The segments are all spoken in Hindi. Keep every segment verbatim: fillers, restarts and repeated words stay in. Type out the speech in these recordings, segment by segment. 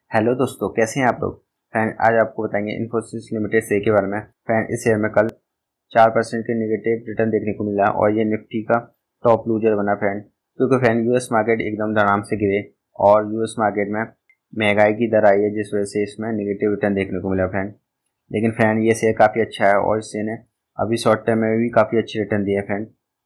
हेलो दोस्तों, कैसे हैं आप लोग। फ्रेंड आज आपको बताएंगे इन्फोसिस लिमिटेड शेयर के बारे में। फ्रेंड इस शेयर में कल चार परसेंट के नेगेटिव रिटर्न देखने को मिला और ये निफ्टी का टॉप लूजर बना फ्रेंड, क्योंकि फ्रेंड यूएस मार्केट एकदम धड़ाम से गिरे और यूएस मार्केट में महंगाई की दर आई है, जिस वजह से इसमें निगेटिव रिटर्न देखने को मिला फ्रेंड। लेकिन फ्रेंड ये शेयर काफ़ी अच्छा है और इस शेयर ने अभी शॉर्ट टर्म में भी काफ़ी अच्छी रिटर्न दिया है फ्रेंड।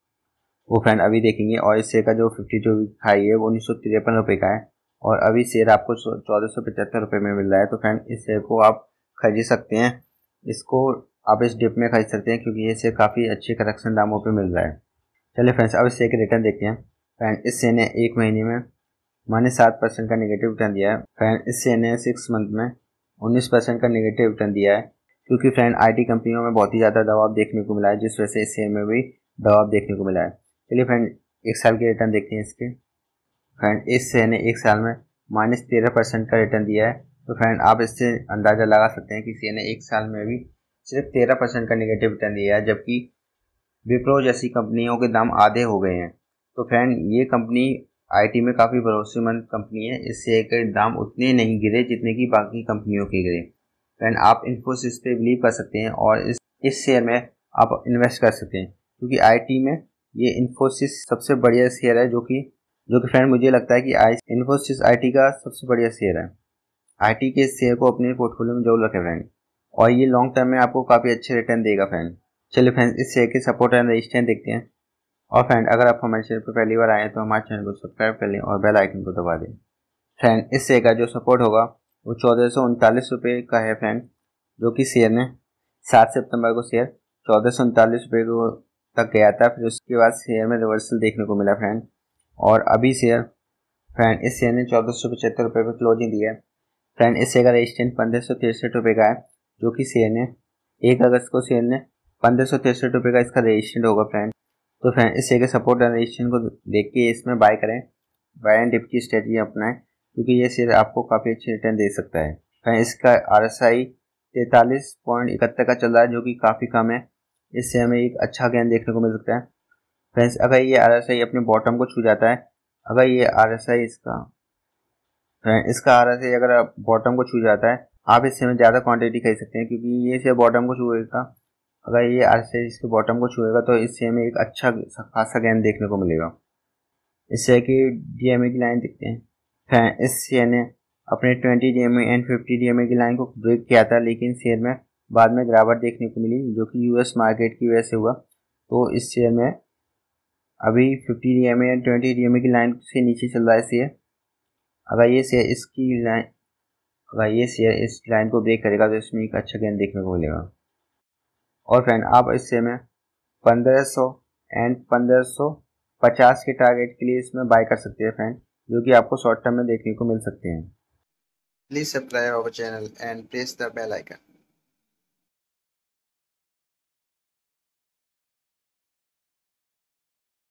वो फ्रेंड अभी देखेंगे। और इस शेयर का जो फिफ्टी टू वीक हाई है वो उन्नीस सौ तिरपन रुपये का है और अभी शेयर आपको चौदह सौ पचहत्तर रुपये में मिल रहा है। तो फ्रेंड इस शेयर को आप खरीद सकते हैं। इसको आप इस डिप में खरीद सकते हैं क्योंकि ये शेयर काफ़ी अच्छे करेक्शन दामों पे मिल रहा है। चलिए फ्रेंड्स, अब इस शेयर के रिटर्न देखते हैं। फ्रेंड इस शेयर ने एक महीने में माइनस सात परसेंट का नेगेटिव रिटर्न दिया है। फ्रेंड इस शेयर ने सिक्स मंथ में उन्नीस परसेंट का नेगेटिव रिटर्न दिया है, क्योंकि फ्रेंड आईटी कंपनियों में बहुत ही ज़्यादा दबाव देखने को मिला है, जिस वजह से इस शेयर में भी दबाव देखने को मिला है। चलिए फ्रेंड एक साल के रिटर्न देखते हैं इसके। फ्रेंड इस शेयर ने एक साल में माइनस तेरह परसेंट का रिटर्न दिया है। तो फ्रेंड आप इससे अंदाज़ा लगा सकते हैं कि शेयर ने एक साल में भी सिर्फ तेरह परसेंट का नेगेटिव रिटर्न दिया है, जबकि विप्रो जैसी कंपनियों के दाम आधे हो गए हैं। तो फ्रेंड ये कंपनी आईटी में काफ़ी भरोसेमंद कंपनी है। इस शेयर के दाम उतने नहीं गिरे जितने की बाकी कंपनियों के गिरे। फ्रेंड आप इन्फोसिस पे बिलीव कर सकते हैं और इस इस शेयर में आप इन्वेस्ट कर सकते हैं, क्योंकि आईटी में ये इन्फोसिस सबसे बढ़िया शेयर है, जो कि जो कि फ्रेंड मुझे लगता है कि आई इन्फोसिस आईटी का सबसे बढ़िया शेयर है। आईटी के शेयर को अपने पोर्टफोलियो में जरूर रखें फ्रेंड, और ये लॉन्ग टर्म में आपको काफ़ी अच्छे रिटर्न देगा फ्रेंड। चलिए फ्रेंड इस शेयर के सपोर्ट एंड रेजिस्टेंस देखते हैं। और फ्रेंड अगर आप हमारे चैनल पर पहली बार आए हैं तो हमारे चैनल को सब्सक्राइब कर लें और बेल आइकन को दबा दें। फ्रेंड इस शेयर का जो सपोर्ट होगा वो चौदह सौ उनतालीस रुपये का है फ्रेंड, जो कि शेयर ने सात सितंबर को शेयर चौदह सौ उनतालीस रुपये को तक गया था। फिर उसके बाद शेयर में रिवर्सल देखने को मिला फ्रेंड, और अभी शेयर फ्रेंड इस शेयर ने चौदह सौ पचहत्तर रुपये पर क्लोजिंग दी है। फ्रेंड इस शेयर का रेजिस्टेंस पंद्रह सौ तिरसठ रुपये का है, जो कि शेयर ने एक अगस्त को शेयर ने पंद्रह सौ तिरसठ रुपये का इसका रेजिस्टेंस होगा फ्रेंड। तो फ्रेंड इस शेयर के सपोर्ट एंड रेजिस्टेंस को देख के इसमें बाय करें, बाय एंड डिप की स्ट्रेटजी अपनाएं, क्योंकि ये शेयर आपको काफ़ी अच्छे रिटर्न दे सकता है। फ्रेंड इसका आर एस आई तैंतालीस पॉइंट इकहत्तर का चल रहा है, जो कि काफ़ी कम है। इस शेयर में एक अच्छा गेन देखने को मिल सकता है। फ्रेंड्स अगर ये आर एस आई अपने बॉटम को छू जाता है, अगर ये आर एस आई इसका फ्रेंड इसका आर एस आई अगर बॉटम को छू जाता है, आप इस शेयर में ज़्यादा क्वांटिटी खरीद सकते हैं, क्योंकि ये शेयर बॉटम को छुएगा। अगर ये आर एस आई इसके बॉटम को छुएगा तो इस शेयर में एक अच्छा खासा गेन देखने को मिलेगा। इस शेयर की डी एम ए की लाइन देखते हैं। फ्रेंड इस शेयर ने अपने twenty D M A and fifty D M A की लाइन को ब्रेक किया था, लेकिन शेयर में बाद में गिरावट देखने को मिली, जो कि यूएस मार्केट की वजह से हुआ। तो इस शेयर में अभी fifty D M A and twenty D M A की लाइन से नीचे चल रहा है शेयर। अगर ये शेयर इसकी लाइन अगर ये शेयर इस लाइन को ब्रेक करेगा तो इसमें एक अच्छा गेन देखने को मिलेगा। और फ्रेंड आप इस शेयर में पंद्रह सौ एंड पंद्रह सौ पचास के टारगेट के लिए इसमें बाय कर सकते हैं फ्रेंड, जो कि आपको शॉर्ट टर्म में देखने को मिल सकते हैं। Please subscribe our channel and press the bell icon.